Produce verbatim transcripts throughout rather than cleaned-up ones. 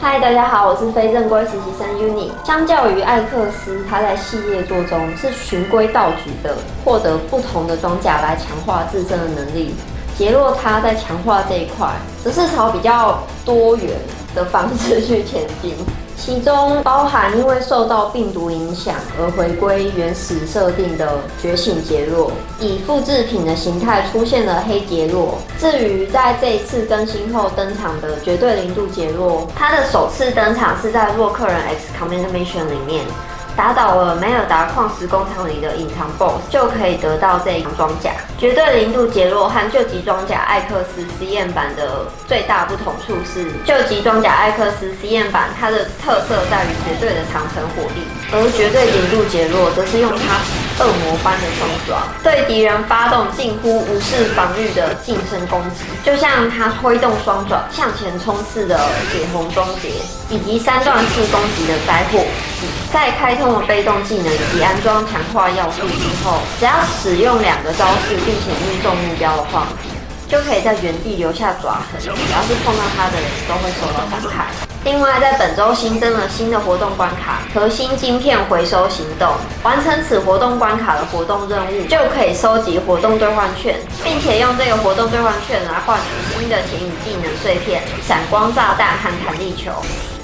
嗨，大家好，我是非正规实习生 Uni。相较于艾克斯，它在系列作中是循规蹈矩的，获得不同的装甲来强化自身的能力。杰洛他在强化这一块，则是朝比较多元的方式去前进。其中包含因为受到病毒影响而回归原始设定的觉醒杰洛，以复制品的形态出现了黑杰洛。至于在这一次更新后登场的绝对零度杰洛，他的首次登场是在洛克人 X Command Mission 里面。打倒了梅尔达矿石工厂里的隐藏 B O S S， 就可以得到这一款装甲。绝对零度杰洛和救急装甲艾克斯 C M 版的最大不同处是，救急装甲艾克斯 C M 版它的特色在于绝对的长程火力，而绝对零度杰洛则是用它恶魔般的双爪，对敌人发动近乎无视防御的近身攻击，就像它挥动双爪向前冲刺的血红终结，以及三段式攻击的灾祸武器。在开通了被动技能以及安装强化要素之后，只要使用两个招式并且命中目标的话，就可以在原地留下爪痕，只要是碰到它的人都会受到伤害。另外，在本周新增了新的活动关卡——核心晶片回收行动。完成此活动关卡的活动任务，就可以收集活动兑换券，并且用这个活动兑换券来换取新的潜影技能碎片、闪光炸弹和弹力球。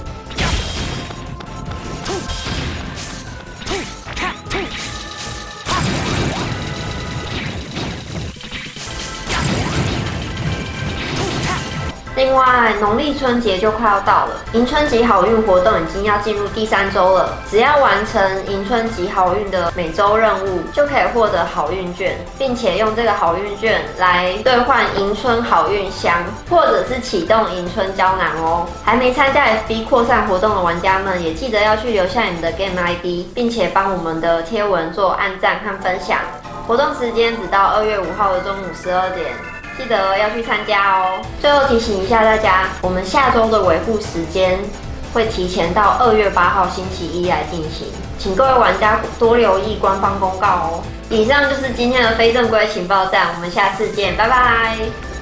另外，农历春节就快要到了，迎春集好运活动已经要进入第三周了。只要完成迎春集好运的每周任务，就可以获得好运券，并且用这个好运券来兑换迎春好运箱，或者是启动迎春胶囊哦。还没参加 F B 扩散活动的玩家们，也记得要去留下你们的 Game I D， 并且帮我们的贴文做按赞和分享。活动时间只到二月五号的中午十二点。记得要去参加哦。最后提醒一下大家，我们下周的维护时间会提前到二月八号星期一来进行，请各位玩家多留意官方公告哦。以上就是今天的非正规情报站，我们下次见，拜拜。